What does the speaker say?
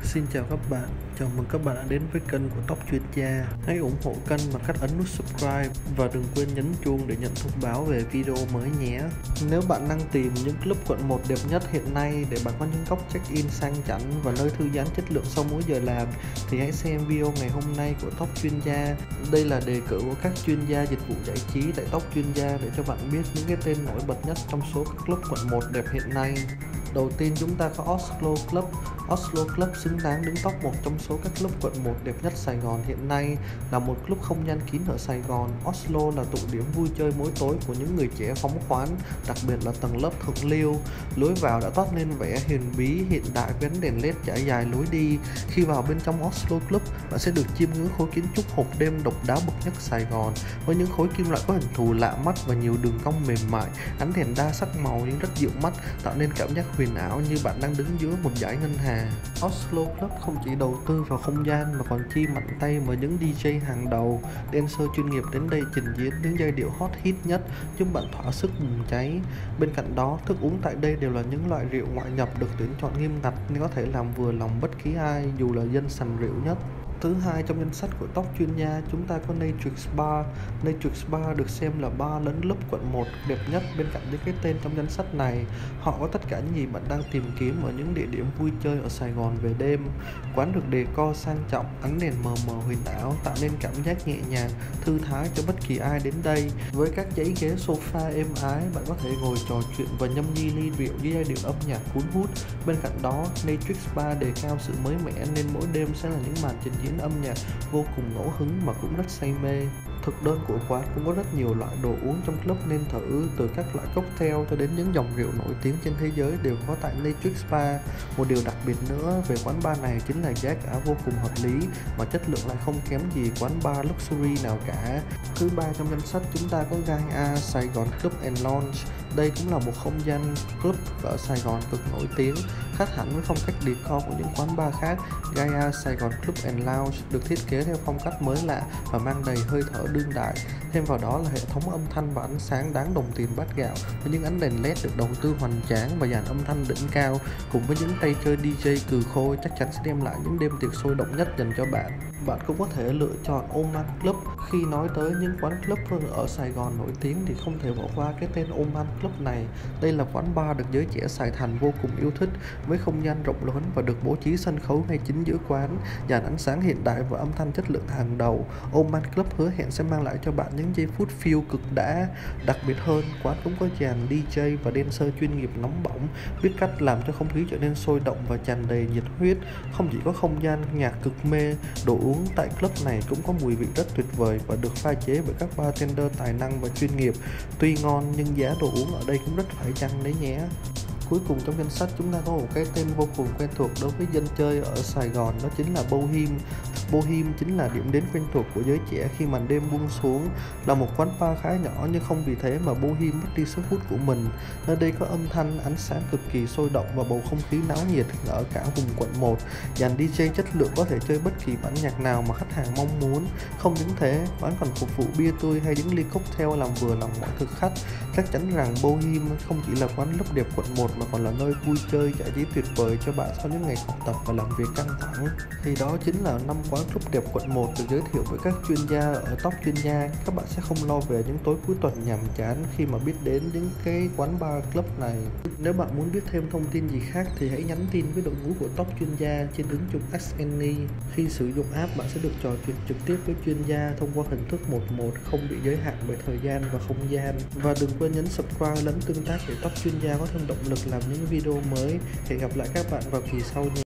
Xin chào các bạn, chào mừng các bạn đã đến với kênh của Tóc Chuyên Gia. Hãy ủng hộ kênh bằng cách ấn nút subscribe và đừng quên nhấn chuông để nhận thông báo về video mới nhé. Nếu bạn đang tìm những club quận 1 đẹp nhất hiện nay để bạn có những góc check-in sang chảnh và nơi thư giãn chất lượng sau mỗi giờ làm thì hãy xem video ngày hôm nay của Tóc Chuyên Gia. Đây là đề cử của các chuyên gia dịch vụ giải trí tại Tóc Chuyên Gia để cho bạn biết những cái tên nổi bật nhất trong số các club quận 1 đẹp hiện nay. Đầu tiên chúng ta có Oslo Club. Oslo Club xứng đáng đứng top 1 trong số các club quận 1 đẹp nhất Sài Gòn hiện nay. Là một club không gian kín ở Sài Gòn, Oslo là tụ điểm vui chơi mỗi tối của những người trẻ phóng khoáng, đặc biệt là tầng lớp thượng lưu. Lối vào đã toát lên vẻ huyền bí hiện đại với ánh đèn led trải dài lối đi. Khi vào bên trong Oslo Club, bạn sẽ được chiêm ngưỡng khối kiến trúc hộp đêm độc đáo bậc nhất Sài Gòn, với những khối kim loại có hình thù lạ mắt và nhiều đường cong mềm mại. Ánh đèn đa sắc màu nhưng rất dịu mắt, tạo nên cảm giác huyền ảo như bạn đang đứng giữa một dải ngân hà. Oslo Club không chỉ đầu tư vào không gian mà còn chi mạnh tay mời những DJ hàng đầu, dancer chuyên nghiệp đến đây trình diễn những giai điệu hot hit nhất, giúp bạn thỏa sức bùng cháy. Bên cạnh đó, thức uống tại đây đều là những loại rượu ngoại nhập được tuyển chọn nghiêm ngặt nên có thể làm vừa lòng bất kỳ ai dù là dân sành rượu nhất. Thứ hai trong danh sách của Tóc Chuyên Gia, chúng ta có Natrix Bar. Natrix Bar được xem là bar lấn lớp quận 1 đẹp nhất bên cạnh những cái tên trong danh sách này. Họ có tất cả những gì bạn đang tìm kiếm ở những địa điểm vui chơi ở Sài Gòn về đêm. Quán được decor sang trọng, ánh đèn mờ mờ huyền ảo tạo nên cảm giác nhẹ nhàng, thư thái cho bất kỳ ai đến đây. Với các dãy ghế sofa êm ái, bạn có thể ngồi trò chuyện và nhâm nhi ly rượu với giai điệu âm nhạc cuốn hút. Bên cạnh đó, Natrix Bar đề cao sự mới mẻ nên mỗi đêm sẽ là những màn trình diễn âm nhạc vô cùng ngẫu hứng mà cũng rất say mê. Thực đơn của quán cũng có rất nhiều loại đồ uống trong club nên thử, từ các loại cocktail cho đến những dòng rượu nổi tiếng trên thế giới đều có tại Natrix Bar. Một điều đặc biệt nữa về quán bar này chính là giá cả vô cùng hợp lý mà chất lượng lại không kém gì quán bar luxury nào cả. Thứ ba trong danh sách chúng ta có Gaia Sài Gòn Club and Lounge. Đây cũng là một không gian club ở Sài Gòn cực nổi tiếng, khác hẳn với phong cách decor của những quán bar khác. Gaia Sài Gòn Club and Lounge được thiết kế theo phong cách mới lạ và mang đầy hơi thở đương đại. Thêm vào đó là hệ thống âm thanh và ánh sáng đáng đồng tiền bát gạo, với những ánh đèn led được đầu tư hoành tráng và dàn âm thanh đỉnh cao, cùng với những tay chơi DJ cừ khôi chắc chắn sẽ đem lại những đêm tiệc sôi động nhất dành cho bạn. Bạn cũng có thể lựa chọn Oman Club. Khi nói tới những quán club ở Sài Gòn nổi tiếng thì không thể bỏ qua cái tên Oman Club này. Đây là quán bar được giới trẻ Sài Thành vô cùng yêu thích, với không gian rộng lớn và được bố trí sân khấu ngay chính giữa quán, dàn ánh sáng hiện đại và âm thanh chất lượng hàng đầu. Oman Club hứa hẹn sẽ mang lại cho bạn những giây phút feel cực đã. Đặc biệt hơn, quán cũng có dàn DJ và dancer chuyên nghiệp nóng bỏng, biết cách làm cho không khí trở nên sôi động và tràn đầy nhiệt huyết. Không chỉ có không gian nhạc cực mê, đồ uống tại club này cũng có mùi vị rất tuyệt vời và được pha chế bởi các bartender tài năng và chuyên nghiệp. Tuy ngon nhưng giá đồ uống ở đây cũng rất phải chăng đấy nhé. Cuối cùng trong danh sách chúng ta có một cái tên vô cùng quen thuộc đối với dân chơi ở Sài Gòn, đó chính là Bohem. Bohem chính là điểm đến quen thuộc của giới trẻ khi màn đêm buông xuống. Là một quán bar khá nhỏ nhưng không vì thế mà Bohem mất đi sức hút của mình. Nơi đây có âm thanh, ánh sáng cực kỳ sôi động và bầu không khí náo nhiệt ở cả vùng quận 1. Dàn DJ chất lượng có thể chơi bất kỳ bản nhạc nào mà khách hàng mong muốn. Không những thế, quán còn phục vụ bia tươi hay những ly cocktail làm vừa lòng mọi thực khách. Chắc chắn rằng Bohem không chỉ là quán club đẹp quận 1 mà còn là nơi vui chơi giải trí tuyệt vời cho bạn sau những ngày học tập và làm việc căng thẳng. Thì đó chính là 5 quán club đẹp quận 1 được giới thiệu bởi các chuyên gia ở Tóc Chuyên Gia. Các bạn sẽ không lo về những tối cuối tuần nhàm chán khi mà biết đến những cái quán bar club này. Nếu bạn muốn biết thêm thông tin gì khác thì hãy nhắn tin với đội ngũ của Tóc Chuyên Gia trên ứng dụng XNE. Khi sử dụng app, bạn sẽ được trò chuyện trực tiếp với chuyên gia thông qua hình thức 1-1, không bị giới hạn bởi thời gian và không gian. Và đừng quên nhấn subscribe lẫn tương tác để Tóc Chuyên Gia có thêm động lực làm những video mới. Hẹn gặp lại các bạn vào kỳ sau nhé.